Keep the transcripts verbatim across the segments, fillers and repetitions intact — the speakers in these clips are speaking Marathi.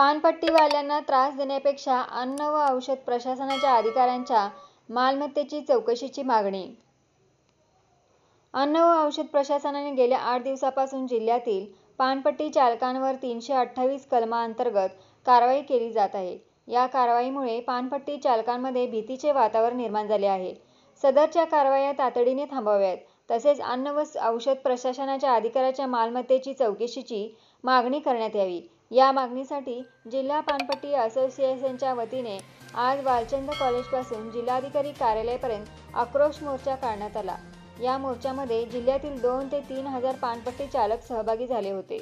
पानपट्टीवाल्यांना त्रास देण्यापेक्षा अन्न व औषध प्रशासनाच्या अधिकाऱ्यांच्या मालमत्तेची चौकशीची मागणी. अन्न व औषध प्रशासनाने गेल्या आठ दिवसापासून जिल्ह्यातील पानपट्टी चालकांवर तीनशे अठ्ठावीस कलमांतर्गत कारवाई केली जात आहे. या कारवाईमुळे पानपट्टी चालकांमध्ये भीतीचे वातावरण निर्माण झाले आहे. सदरच्या कारवाया तातडीने थांबवाव्यात, तसेच अन्न व औषध प्रशासनाच्या अधिकाऱ्याच्या मालमत्तेची चौकशीची मागणी करण्यात यावी. या मागणीसाठी जिल्हा पानपट्टी असोसिएशनच्या वतीने आज वालचंद कॉलेजपासून जिल्हाधिकारी कार्यालयापर्यंत आक्रोश मोर्चा काढण्यात आला. या मोर्चामध्ये जिल्ह्यातील दोन ते तीन हजार पानपट्टी चालक सहभागी झाले होते.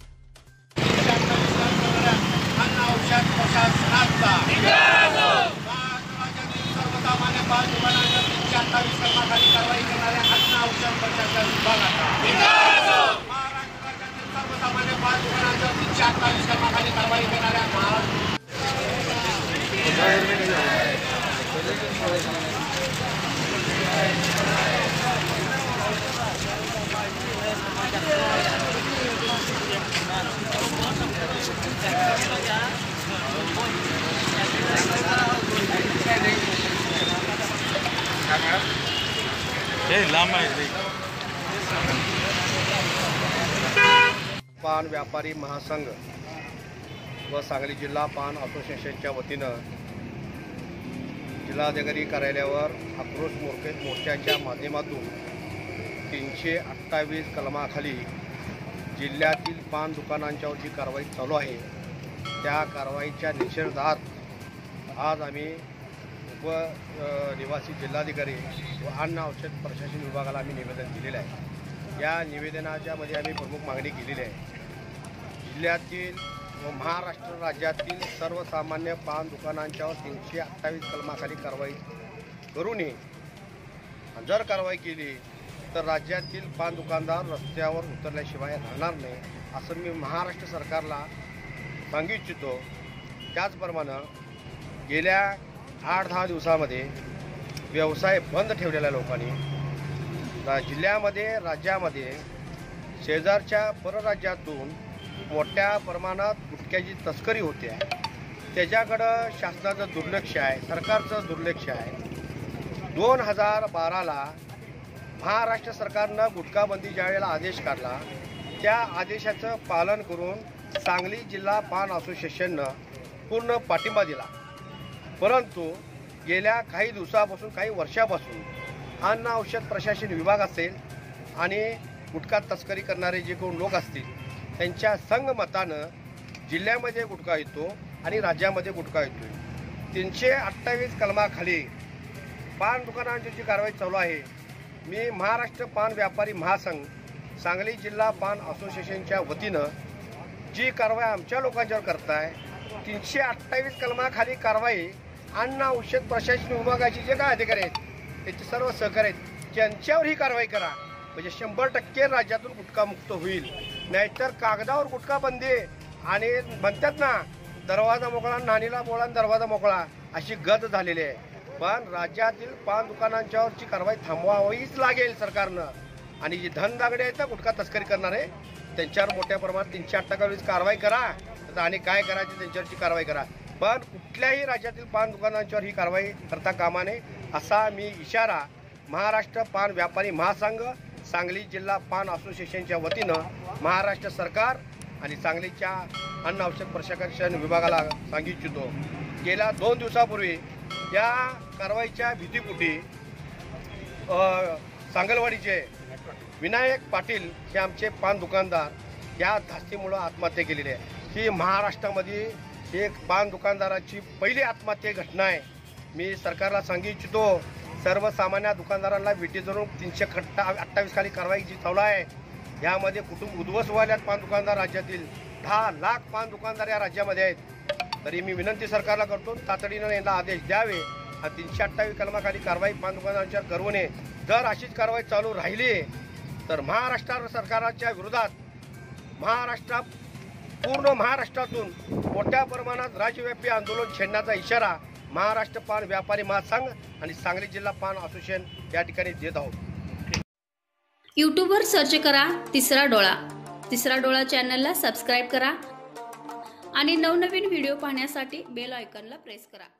पान व्यापारी महासंघ व सांगली जिल्हा पान असोसिएशनच्या वतीनं जिल्हाधिकारी कार्यालयावर आक्रोश मोर्चे मोर्चाच्या माध्यमातून तीनशे अठ्ठावीस कलमाखाली जिल्ह्यातील पान दुकानांच्यावर जी कारवाई चालू आहे त्या कारवाईच्या निषेधार्थ आज आम्ही उप निवासी जिल्हाधिकारी व अन्न औषध प्रशासन विभागाला आम्ही निवेदन दिलेलं आहे. या निवेदनाच्या मध्ये आम्ही प्रमुख मागणी केलेली आहे. जिल्ह्यातील व महाराष्ट्र राज्यातील सर्वसामान्य पान दुकानांच्यावर तीनशे अठ्ठावीस कलमाखाली कारवाई करू नये. जर कारवाई केली तर राज्यातील पान दुकानदार रस्त्यावर उतरल्याशिवाय राहणार नाही असं मी महाराष्ट्र सरकारला सांगू इच्छितो. त्याचप्रमाणे गेल्या आठ दहा दिवसामध्ये व्यवसाय बंद ठेवलेल्या लोकांनी जिल्ह्यामध्ये राज्यामध्ये शेजारच्या परराज्यातून मोठ्या प्रमाणात गुटख्याची तस्करी होते आहे. त्याच्याकडं शासनाचं दुर्लक्ष आहे, सरकारचं दुर्लक्ष आहे. दोन हजार बाराला महाराष्ट्र सरकारनं गुटखाबंदी ज्यावेळेला आदेश काढला त्या आदेशाचं पालन करून सांगली जिल्हा पान असोसिएशननं पूर्ण पाठिंबा दिला. परंतु गेल्या काही दिवसापासून काही वर्षापासून अन्न औषध प्रशासन विभाग असेल आणि गुटखा तस्करी करणारे जे कोण लोक असतील त्यांच्या संगमतानं जिल्ह्यामध्ये गुटखा येतो आणि राज्यामध्ये गुटखा येतो. तीनशे अठ्ठावीस कलमाखाली पान दुकानांची जी कारवाई चालू आहे, मी महाराष्ट्र पान व्यापारी महासंघ सांगली जिल्हा पान असोसिएशनच्या वतीनं जी कारवाई आमच्या लोकांच्यावर करताय, तीनशे अठ्ठावीस कलमाखाली कारवाई अन्न औषध प्रशासन विभागाचे जे काय अधिकारी आहेत त्याचे सर्व सहकारी आहेत त्यांच्यावर ही कारवाई करा, म्हणजे शंभर टक्के राज्यातून गुटखा मुक्त होईल. नाहीतर कागदावर गुटखा बंदी आणि म्हणतात ना दरवाजा मोकळा नाणीला बोळा दरवाजा मोकळा अशी गत झालेली आहे. पण राज्यातील पान दुकानांच्यावरची कारवाई थांबवावीच लागेल सरकारनं. आणि जी धनदागडे आहेत ना गुटखा तस्करी करणारे त्यांच्यावर मोठ्या प्रमाणात तीनशे अठ्ठावीस कारवाई करा आणि काय करायची त्यांच्यावरची कारवाई करा. पण कुठल्याही राज्यातील पान दुकानांच्यावर ही कारवाई करता कामा नये असा मी इशारा महाराष्ट्र पान व्यापारी महासंघ सांगली जिल्हा पान असोसिएशनच्या वतीनं महाराष्ट्र सरकार आणि सांगलीच्या अन्न औषध प्रशासन विभागाला सांगू इच्छितो. गेल्या दोन दिवसापूर्वी या कारवाईच्या भीतीपोटी सांगलवाडीचे विनायक पाटील हे आमचे पान दुकानदार या धास्तीमुळं आत्महत्या केलेली आहे. ही महाराष्ट्रामध्ये एक पान दुकानदाराची पहिली आत्महत्या घटना आहे. मी सरकारला सांगू इच्छितो सर्वसामान्य दुकानदारांना विटी धरून तीनशे खट्टा अठ्ठावीस खाली कारवाई जी चालू आहे यामध्ये कुटुंब उद्ध्वस्त व्हायल्यात पान दुकानदार. राज्यातील दहा लाख पान दुकानदार या राज्यामध्ये आहेत. तरी मी विनंती सरकारला करतो तातडीनं यांना आदेश द्यावे आणि तीनशे अठ्ठावीस कलमाखाली कारवाई पान दुकानदारांच्यावर करू नये. जर अशीच कारवाई चालू राहिली तर महाराष्ट्र सरकारच्या विरोधात महाराष्ट्रात पूर्ण महाराष्ट्रातून मोठ्या प्रमाणात राज्यव्यापी आंदोलन छेडण्याचा इशारा महाराष्ट्र पान व्यापारी महासंघ आणि सांगली जिल्हा पान असोसिएशन या ठिकाणी देत आहोत. यूट्यूबवर सर्च करा तिसरा डोळा. तिसरा डोळा चॅनलला सबस्क्राईब करा आणि नवनवीन व्हिडिओ पाहण्यासाठी बेल आयकॉनला प्रेस करा.